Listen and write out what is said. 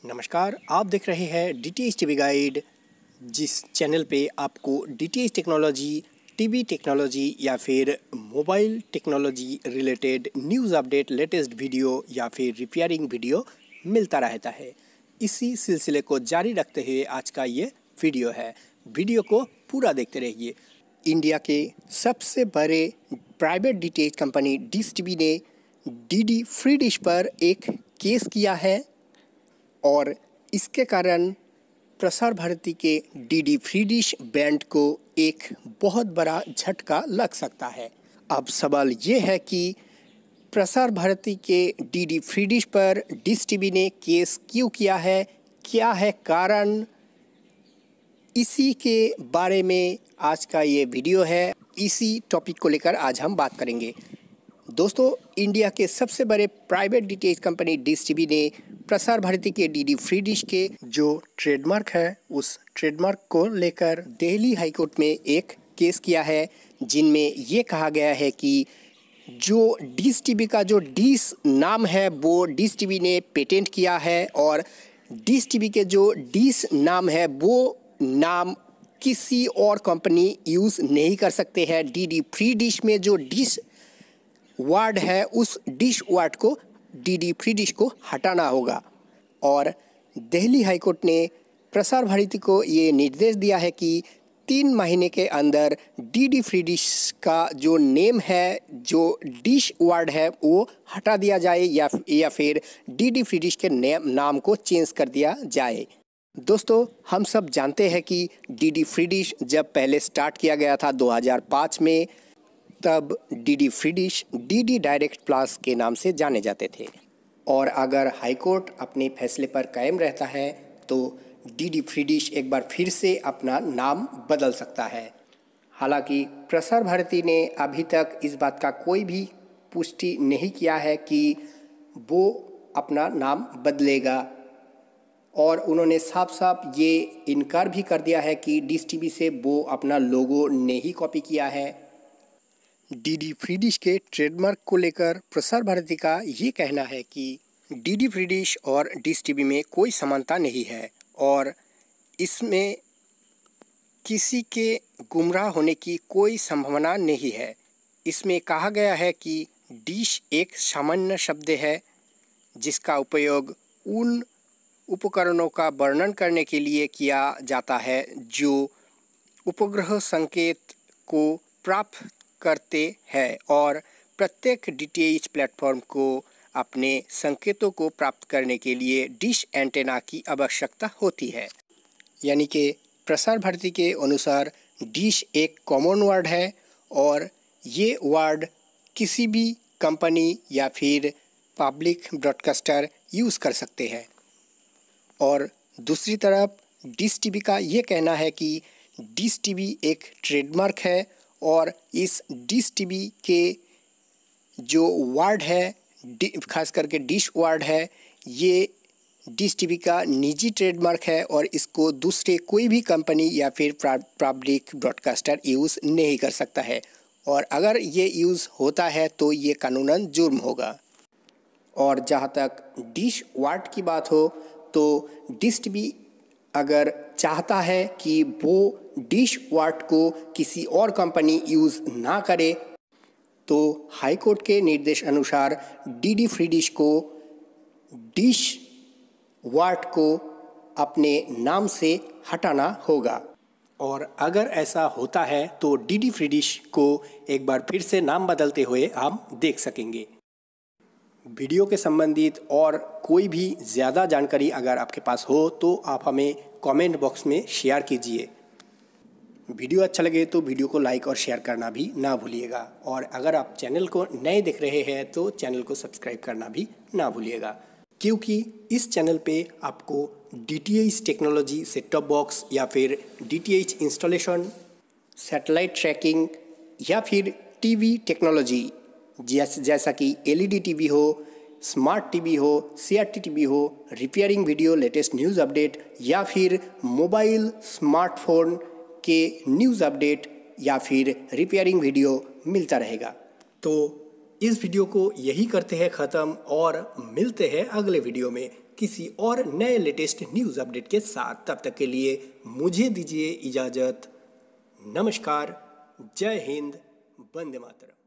नमस्कार, आप देख रहे हैं डीटीएच टीवी गाइड, जिस चैनल पे आपको डीटीएच टेक्नोलॉजी, टीवी टेक्नोलॉजी या फिर mobile technology related news update, latest video या फिर रिपेयरिंग वीडियो मिलता रहता है। इसी सिलसिले को जारी रखते हुए आज का ये वीडियो है। वीडियो को पूरा देखते रहिए। इंडिया के सबसे बड़े private DTH company Dish TV ने डीडी फ्री डिश पर एक केस किया है और इसके कारण प्रसार भारती के डीडी फ्री डिश बैंड को एक बहुत बड़ा झटका लग सकता है। अब सवाल ये है कि प्रसार भारती के डीडी फ्री डिश पर डिश टीवी ने केस क्यों किया है, क्या है कारण, इसी के बारे में आज का ये वीडियो है। इसी टॉपिक को लेकर आज हम बात करेंगे। दोस्तों, इंडिया के सबसे बड़े private DTH company Dish TV ने प्रसार भारती के डीडी फ्री डिश के जो ट्रेडमार्क है उस ट्रेडमार्क को लेकर दिल्ली हाई कोर्ट में एक केस किया है, जिनमें ये कहा गया है कि जो डिश टीवी का जो डिश नाम है वो डिश टीवी ने पेटेंट किया है और डिश टीवी के जो डिश नाम है वो नाम किसी और कंपनी यूज़ नहीं कर सकते हैं। डीडी फ्री डिश में जो डिश वर्ड है उस डिश वर्ड को डीडी फ्री डिश को हटाना होगा। और दिल्ली हाई कोर्ट ने प्रसार भारती को ये निर्देश दिया है कि 3 महीने के अंदर डीडी फ्री डिश का जो नेम है, जो डिश वर्ड है वो हटा दिया जाए या फिर डीडी फ्री डिश के नाम को चेंज कर दिया जाए। दोस्तों, हम सब जानते हैं कि डीडी फ्री डिश जब पहले स्टार्ट किया गया था 2005 में, तब DD Free Dish DD Direct Plus के नाम से जाने जाते थे। और अगर हाई कोर्ट अपने फैसले पर कायम रहता है तो डीडी फ्री डिश एक बार फिर से अपना नाम बदल सकता है। हालांकि प्रसार भारती ने अभी तक इस बात का कोई भी पुष्टि नहीं किया है कि वो अपना नाम बदलेगा, और उन्होंने साफ साफ ये इनकार भी कर दिया है कि डिश टीवी से वो अपना लोगो नहीं कॉपी किया है। डीडी फ्री डिश के ट्रेडमार्क को लेकर प्रसार भारती का ये कहना है कि डीडी फ्री डिश और डिश टीवी में कोई समानता नहीं है और इसमें किसी के गुमराह होने की कोई संभावना नहीं है। इसमें कहा गया है कि डिश एक सामान्य शब्द है जिसका उपयोग उन उपकरणों का वर्णन करने के लिए किया जाता है जो उपग्रह संकेत को प्राप्त करते हैं, और प्रत्येक डीटीएच प्लेटफॉर्म को अपने संकेतों को प्राप्त करने के लिए डिश एंटेना की आवश्यकता होती है। यानी कि प्रसार भारती के अनुसार डिश एक कॉमन वर्ड है और ये वर्ड किसी भी कंपनी या फिर पब्लिक ब्रॉडकास्टर यूज़ कर सकते हैं। और दूसरी तरफ डिश टीवी का ये कहना है कि डिश टीवी एक ट्रेडमार्क है और इस डिश टीवी के जो वर्ड है, खास करके डिश वर्ड है, ये डिश टीवी का निजी ट्रेडमार्क है और इसको दूसरे कोई भी कंपनी या फिर पब्लिक ब्रॉडकास्टर यूज़ नहीं कर सकता है, और अगर ये यूज़ होता है तो ये कानूनन जुर्म होगा। और जहाँ तक डिश वर्ड की बात हो तो डिश टीवी अगर चाहता है कि वो डिश वर्ड को किसी और कंपनी यूज़ ना करे तो हाई कोर्ट के निर्देश अनुसार डीडी फ्री डिश को डिश वर्ड को अपने नाम से हटाना होगा। और अगर ऐसा होता है तो डीडी फ्री डिश को एक बार फिर से नाम बदलते हुए हम देख सकेंगे। वीडियो के संबंधित और कोई भी ज़्यादा जानकारी अगर आपके पास हो तो आप हमें कमेंट बॉक्स में शेयर कीजिए। वीडियो अच्छा लगे तो वीडियो को लाइक और शेयर करना भी ना भूलिएगा, और अगर आप चैनल को नए देख रहे हैं तो चैनल को सब्सक्राइब करना भी ना भूलिएगा, क्योंकि इस चैनल पे आपको DTH technology, set top box या फिर डीटीएच इंस्टॉलेशन, सैटेलाइट ट्रैकिंग या फिर टीवी टेक्नोलॉजी जैसा कि एलईडी टीवी हो, स्मार्ट टीवी हो, सीआरटी टीवी हो, repairing video, latest news update या फिर मोबाइल स्मार्टफोन के न्यूज़ अपडेट या फिर रिपेयरिंग वीडियो मिलता रहेगा। तो इस वीडियो को यही करते हैं ख़त्म और मिलते हैं अगले वीडियो में। किसी और नए लेटेस्ट न्यूज़ अपडेट के साथ। तब तक के लिए मुझे दीजिए इजाज़त। नमस्कार, जय हिंद, वंदे मातरम।